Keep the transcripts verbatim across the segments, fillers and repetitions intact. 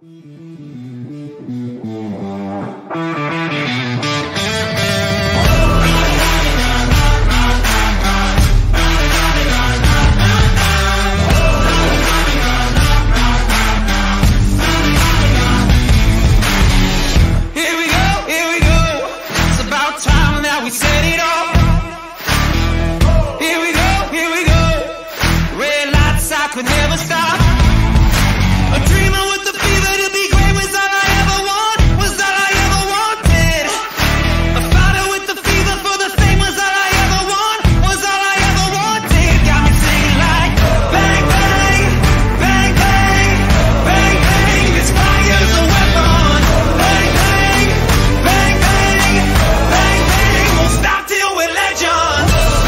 Could never stop. A dreamer with the fever to be great was all I ever want, was all I ever wanted. A fighter with the fever for the fame was all I ever want, was all I ever wanted. Got me singing like bang bang, bang bang, bang bang. This fire's a weapon. Bang bang, bang bang, bang bang. Won't stop till we're legends.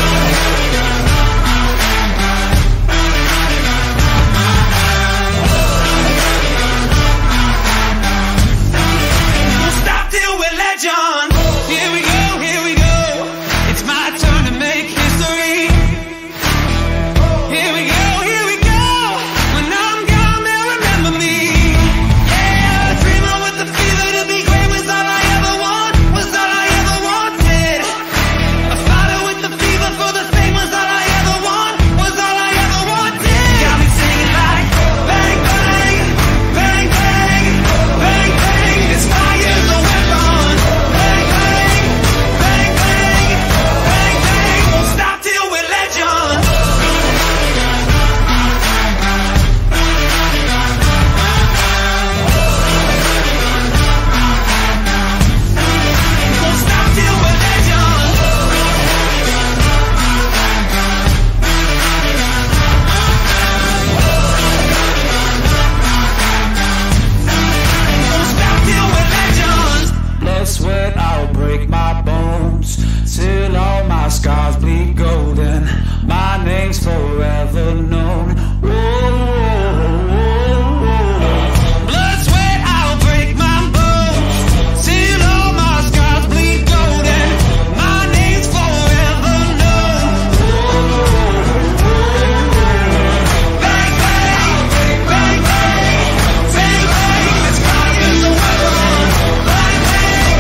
Sweat, I'll break my bones till all my scars bleed golden. My name's forever known. Whoa, whoa, whoa, whoa. Blood, sweat, I'll break my bones till all my scars bleed golden. My name's forever known. Whoa, whoa, whoa. Bang bang, bang bang, bang bang. This fire's a weapon. Bang bang.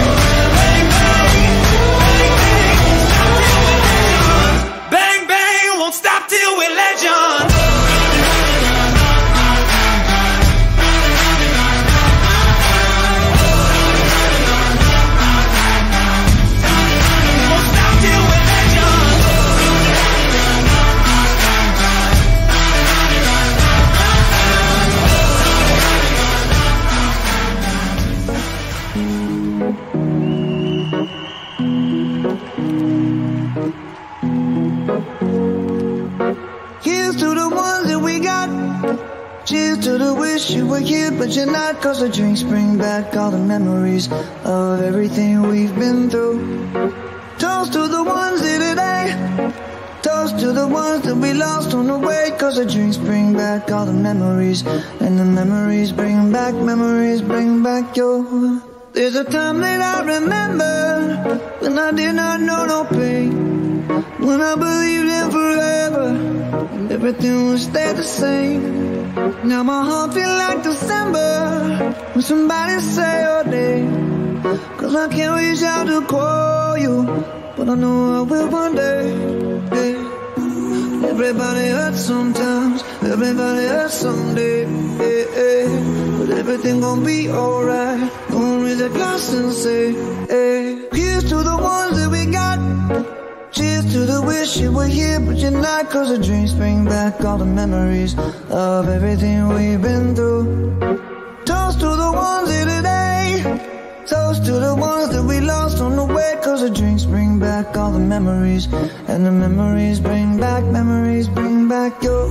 Bang bang, won't stop till we're legends. Won't stop till we're legends. Here's to the ones that we got. Cheers to the wish you were here but you're not. Cause the drinks bring back all the memories of everything we've been through. Toast to the ones here today. Toast to the ones that we lost on the way. Cause the drinks bring back all the memories. And the memories bring back, memories bring back your. There's a time that I remember when I did not know no pain, when I believed in forever and everything would stay the same. Now my heart feels like December when somebody say your name. Cause I can't reach out to call you, but I know I will one day. Yeah. Everybody hurts sometimes, everybody hurts someday. Yeah, yeah. But everything gon' be alright. Gonna raise a glass and say, hey. Here's to the ones that we got. Cheers to the wish you were here but you're not. Cause the drinks bring back all the memories of everything we've been through. Toast to the ones here today. Toast to the ones that we lost on the way. Cause the drinks bring back all the memories. And the memories bring back, memories bring back your.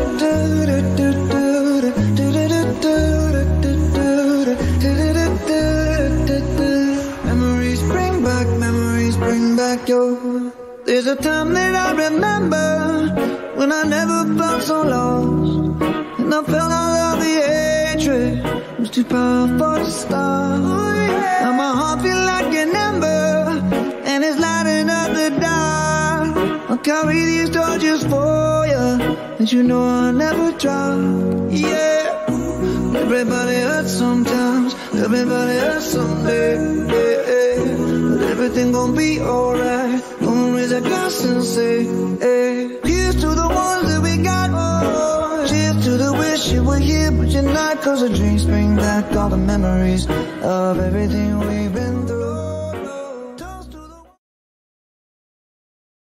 Memories bring back, memories bring back your. There's a time that I remember when I never felt so lost, and I felt all of the hatred was too powerful to stop. Now my heart feels like an ember and it's lighting up the dark. I'll carry these torches for you, and you know I'll never drop. Yeah. Everybody hurts sometimes, everybody hurts someday, yeah, yeah. But everything gon' be alright. Gonna raise a glass and say, hey. Here's to the ones that we got, oh. Cheers to the wish you were here but you're not, cause the drinks bring back all the memories of everything we've been through.